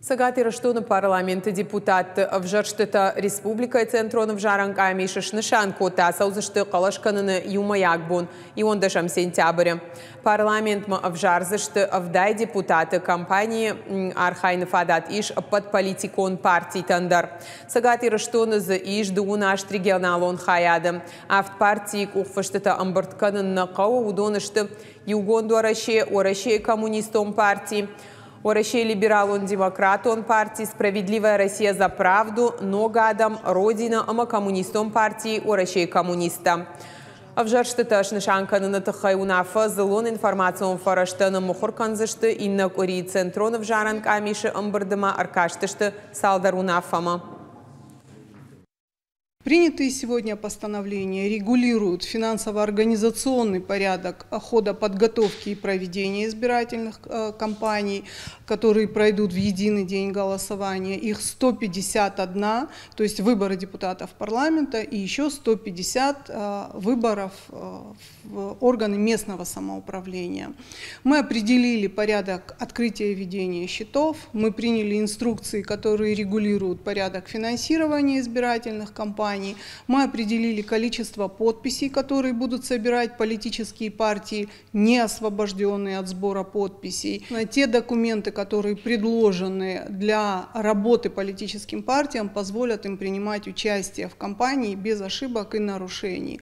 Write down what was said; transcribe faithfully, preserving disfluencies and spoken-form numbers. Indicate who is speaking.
Speaker 1: Сагат Ираштуна парламенты депутат Авжарштыта республика центронов жаранка мишеш нышан кота саузышты калашканыны юмаяк бун и он дашам сентября. Парламент ма авжарзышты авдай депутаты компании архайны фадат иш под политикон партий тандар. Сагат Ираштуна за иш дуунаш регионалон хаяды. Авт партии кухфаштыта амбартканын накау удонышты югонду ораше ораше коммунистом партии. Орашей либералон демократон партии «Справедливая Россия за правду», но гадам Родина, ама коммунистом партии Орашей коммуниста. Авжарштыта шнышанканы натыхай унафа зылон информацион фараштаны мухурканзышты инна кори центронов жаранк амиши амбардыма аркаштышты салдар унафама.
Speaker 2: Принятые сегодня постановления регулируют финансово-организационный порядок хода подготовки и проведения избирательных э, кампаний, которые пройдут в единый день голосования. Их сто пятьдесят один, то есть выборы депутатов парламента, и еще сто пятьдесят э, выборов э, в органы местного самоуправления. Мы определили порядок открытия и ведения счетов, мы приняли инструкции, которые регулируют порядок финансирования избирательных кампаний. Мы определили количество подписей, которые будут собирать политические партии, не освобожденные от сбора подписей. Те документы, которые предложены для работы политическим партиям, позволят им принимать участие в кампании без ошибок и нарушений.